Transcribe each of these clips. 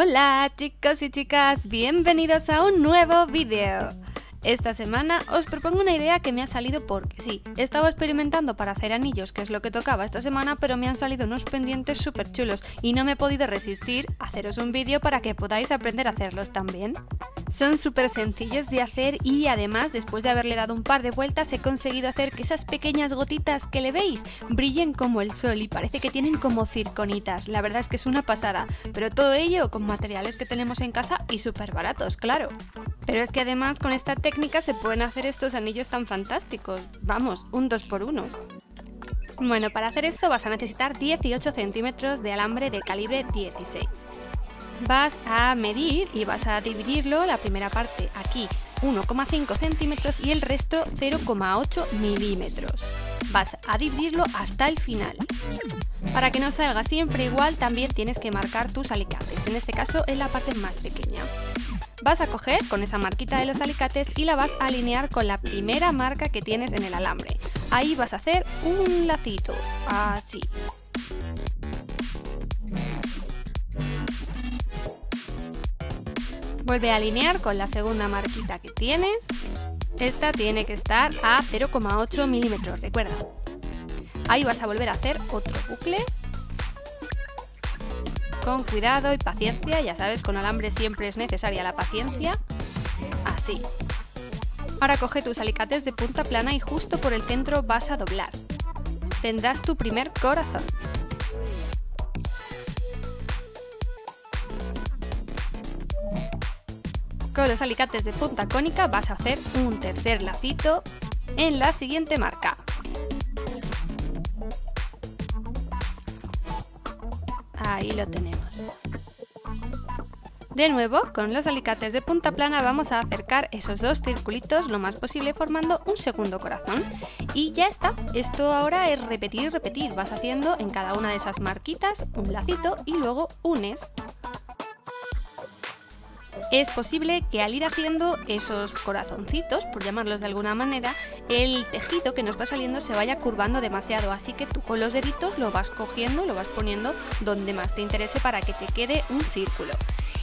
Hola chicos y chicas, bienvenidos a un nuevo vídeo. Esta semana os propongo una idea que me ha salido porque sí, estaba experimentando para hacer anillos, que es lo que tocaba esta semana, pero me han salido unos pendientes súper chulos y no me he podido resistir a haceros un vídeo para que podáis aprender a hacerlos también. Son súper sencillos de hacer y además, después de haberle dado un par de vueltas, he conseguido hacer que esas pequeñas gotitas que le veis brillen como el sol y parece que tienen como circonitas. La verdad es que es una pasada, pero todo ello con materiales que tenemos en casa y súper baratos, claro. Pero es que además con esta técnica se pueden hacer estos anillos tan fantásticos. Vamos, un 2x1. Bueno, para hacer esto vas a necesitar 18 centímetros de alambre de calibre 16. Vas a medir y vas a dividirlo, la primera parte aquí 1,5 centímetros y el resto 0,8 milímetros. Vas a dividirlo hasta el final. Para que no salga siempre igual, también tienes que marcar tus alicates, en este caso en la parte más pequeña. Vas a coger con esa marquita de los alicates y la vas a alinear con la primera marca que tienes en el alambre. Ahí vas a hacer un lacito, así. Vuelve a alinear con la segunda marquita que tienes. Esta tiene que estar a 0,8 milímetros, recuerda. Ahí vas a volver a hacer otro bucle. Con cuidado y paciencia, ya sabes, con alambre siempre es necesaria la paciencia. Así. Ahora coge tus alicates de punta plana y justo por el centro vas a doblar. Tendrás tu primer corazón. Con los alicates de punta cónica vas a hacer un tercer lacito en la siguiente marca. Ahí lo tenemos. De nuevo, con los alicates de punta plana vamos a acercar esos dos circulitos lo más posible formando un segundo corazón. Y ya está. Esto ahora es repetir y repetir. Vas haciendo en cada una de esas marquitas un lacito y luego unes. Es posible que al ir haciendo esos corazoncitos, por llamarlos de alguna manera, el tejido que nos va saliendo se vaya curvando demasiado, así que tú con los deditos lo vas cogiendo, lo vas poniendo donde más te interese para que te quede un círculo.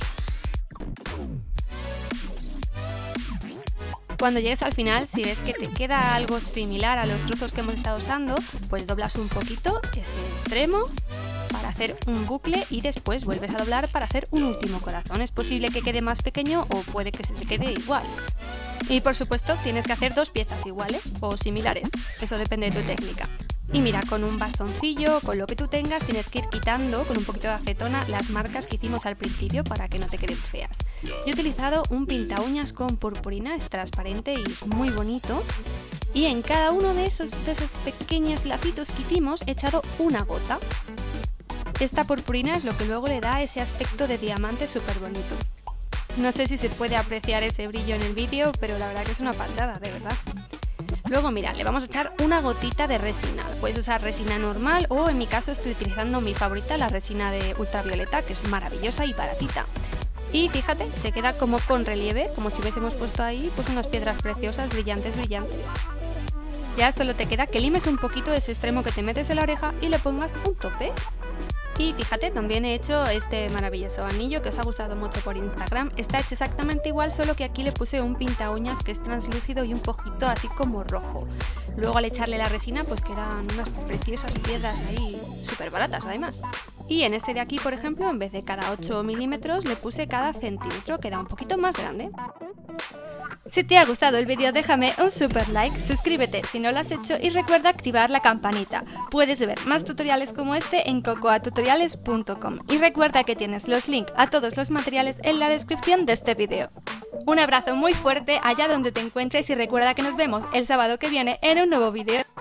Cuando llegues al final, si ves que te queda algo similar a los trozos que hemos estado usando, pues doblas un poquito ese extremo para hacer un bucle y después vuelves a doblar para hacer un último corazón. Es posible que quede más pequeño o puede que se te quede igual. Y por supuesto tienes que hacer dos piezas iguales o similares, eso depende de tu técnica. Y mira, con un bastoncillo, con lo que tú tengas, tienes que ir quitando con un poquito de acetona las marcas que hicimos al principio para que no te queden feas. Yo he utilizado un pinta uñas con purpurina, es transparente y es muy bonito. Y en cada uno de esos pequeños lacitos que hicimos he echado una gota. Esta purpurina es lo que luego le da ese aspecto de diamante súper bonito. No sé si se puede apreciar ese brillo en el vídeo, pero la verdad que es una pasada, de verdad. Luego mira, le vamos a echar una gotita de resina. Puedes usar resina normal o en mi caso estoy utilizando mi favorita, la resina de ultravioleta, que es maravillosa y baratita. Y fíjate, se queda como con relieve, como si hubiésemos puesto ahí pues unas piedras preciosas, brillantes, brillantes. Ya solo te queda que limes un poquito ese extremo que te metes en la oreja y le pongas un tope. Y fíjate, también he hecho este maravilloso anillo que os ha gustado mucho por Instagram. Está hecho exactamente igual, solo que aquí le puse un pinta uñas que es translúcido y un poquito así como rojo. Luego al echarle la resina pues quedan unas preciosas piedras ahí, súper baratas además. Y en este de aquí, por ejemplo, en vez de cada 8 milímetros le puse cada centímetro, queda un poquito más grande. Si te ha gustado el vídeo déjame un super like, suscríbete si no lo has hecho y recuerda activar la campanita. Puedes ver más tutoriales como este en cocoatutoriales.com y recuerda que tienes los links a todos los materiales en la descripción de este vídeo. Un abrazo muy fuerte allá donde te encuentres y recuerda que nos vemos el sábado que viene en un nuevo vídeo.